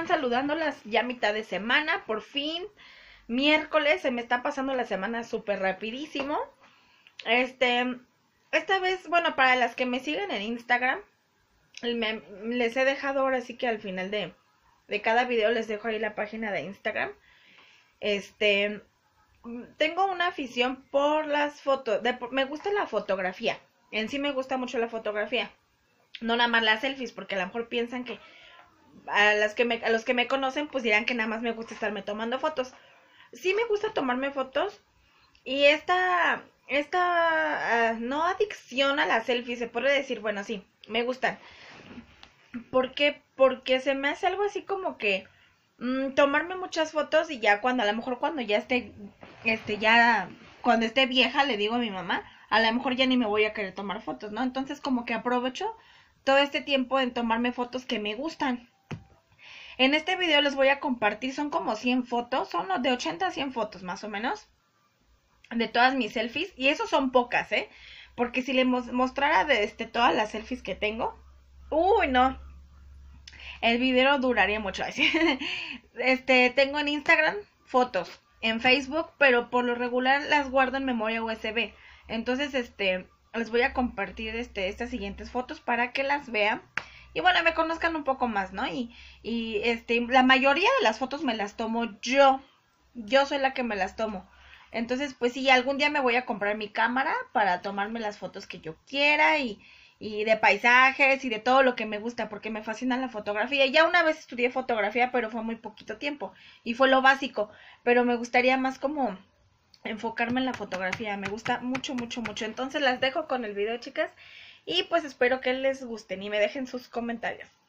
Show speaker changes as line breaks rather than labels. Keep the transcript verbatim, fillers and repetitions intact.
están? Saludándolas ya mitad de semana, por fin, miércoles, se me está pasando la semana súper rapidísimo. Este, esta vez, bueno, para las que me siguen en Instagram, me, les he dejado ahora sí que al final de, de cada video les dejo ahí la página de Instagram. Este, tengo una afición por las fotos, de, me gusta la fotografía, en sí me gusta mucho la fotografía. No nada más las selfies, porque a lo mejor piensan que a las que me, a los que me conocen pues dirán que nada más me gusta estarme tomando fotos. Sí me gusta tomarme fotos y esta esta uh, no adicción a las selfies, se puede decir, bueno, sí, me gustan. ¿Por qué? Porque se me hace algo así como que mmm, tomarme muchas fotos y ya cuando a lo mejor cuando ya esté este ya cuando esté vieja le digo a mi mamá, a lo mejor ya ni me voy a querer tomar fotos, ¿no? Entonces como que aprovecho todo este tiempo en tomarme fotos que me gustan. En este video les voy a compartir, son como cien fotos, son de ochenta a cien fotos más o menos, de todas mis selfies, y eso son pocas, ¿eh? Porque si les mostrara de este, todas las selfies que tengo, uy, no, el video duraría mucho. Este, tengo en Instagram fotos, en Facebook, pero por lo regular las guardo en memoria U S B. Entonces, este, les voy a compartir este, estas siguientes fotos para que las vean. Y bueno, me conozcan un poco más, ¿no? Y, y este, la mayoría de las fotos me las tomo yo. Yo soy la que me las tomo. Entonces, pues sí, algún día me voy a comprar mi cámara para tomarme las fotos que yo quiera y, y de paisajes y de todo lo que me gusta, porque me fascina la fotografía. Ya una vez estudié fotografía, pero fue muy poquito tiempo y fue lo básico. Pero me gustaría más como enfocarme en la fotografía. Me gusta mucho, mucho, mucho. Entonces las dejo con el video, chicas. Y pues espero que les gusten y me dejen sus comentarios.